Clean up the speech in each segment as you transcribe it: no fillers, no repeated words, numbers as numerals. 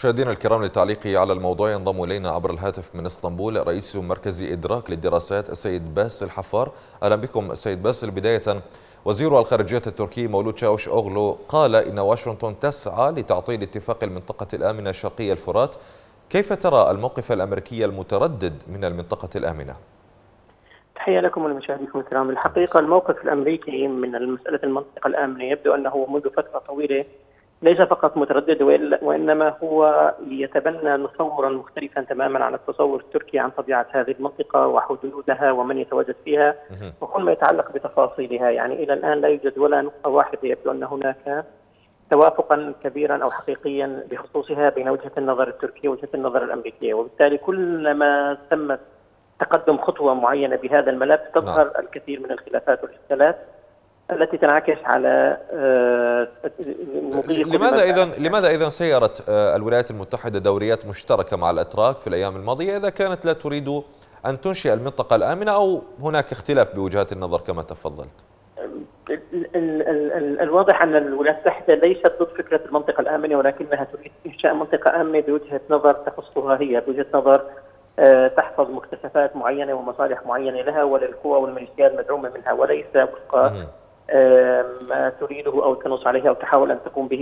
مشاهدينا الكرام، للتعليق على الموضوع ينضم إلينا عبر الهاتف من اسطنبول رئيس مركز إدراك للدراسات السيد باسل حفار. أهلا بكم سيد باسل. بداية، وزير الخارجية التركي مولود شاوش أوغلو قال إن واشنطن تسعى لتعطيل اتفاق المنطقة الآمنة شرقي الفرات. كيف ترى الموقف الأمريكي المتردد من المنطقة الآمنة؟ تحية لكم ولمشاهديكم الكرام. الحقيقة الموقف الأمريكي من مسألة المنطقة الآمنة يبدو أنه منذ فترة طويلة ليس فقط متردد، وإنما هو يتبنى تصورا مختلفا تماما عن التصور التركي عن طبيعة هذه المنطقة وحدودها ومن يتواجد فيها وكل ما يتعلق بتفاصيلها. يعني إلى الآن لا يوجد ولا نقطة واحدة يبدو أن هناك توافقا كبيرا أو حقيقيا بخصوصها بين وجهة النظر التركية ووجهة النظر الأمريكية، وبالتالي كلما تم تقدم خطوة معينة بهذا الملف تظهر الكثير من الخلافات والإشكالات التي تنعكس على لماذا إذا سيرت الولايات المتحدة دوريات مشتركة مع الأتراك في الأيام الماضية إذا كانت لا تريد أن تنشئ المنطقة الآمنة، أو هناك اختلاف بوجهات النظر كما تفضلت؟ الواضح أن الولايات المتحدة ليست ضد فكرة المنطقة الآمنة، ولكنها تريد إنشاء منطقة آمنة بوجهة نظر تخصها هي، بوجهة نظر تحفظ مكتسبات معينة ومصالح معينة لها وللقوى والميليشيات المدعومة منها، وليس وفق ما تريده أو تنص عليه أو تحاول أن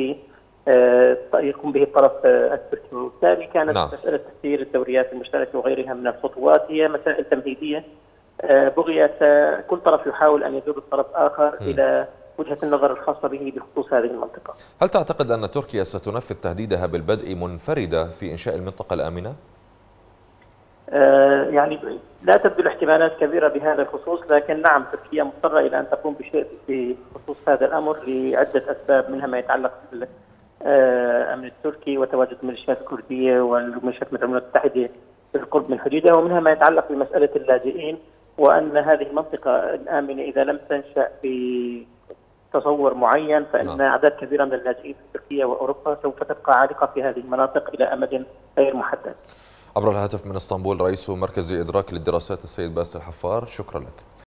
يقوم به الطرف التركي. وبالتالي كانت مسألة تسيير الدوريات المشتركة وغيرها من الخطوات هي مسائل تمهيدية بغية كل طرف يحاول أن يجر الطرف آخر إلى وجهة النظر الخاصة به بخصوص هذه المنطقة. هل تعتقد أن تركيا ستنفذ تهديدها بالبدء منفردة في إنشاء المنطقة الآمنة؟ يعني لا تبدو الاحتمالات كبيرة بهذا الخصوص، لكن نعم تركيا مضطرة إلى أن تقوم بشيء بخصوص هذا الأمر لعدة أسباب، منها ما يتعلق بالأمن التركي وتواجد الميليشيات الكردية والميليشيات المدعومة المتحدة بالقرب من حدودها، ومنها ما يتعلق بمسألة اللاجئين، وأن هذه المنطقة الآمنة إذا لم تنشأ بتصور معين فإن أعداد كبيرة من اللاجئين في تركيا وأوروبا سوف تبقى عالقة في هذه المناطق إلى أمد غير محدد. عبر الهاتف من اسطنبول رئيس مركز إدراك للدراسات السيد باسل حفار، شكرا لك.